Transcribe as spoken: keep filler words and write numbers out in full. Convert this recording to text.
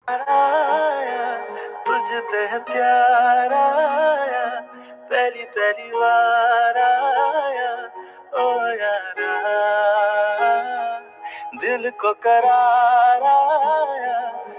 आया तुझ पे है प्यार आया, पहली पहली बार आया ओ यारा, दिल को करार आया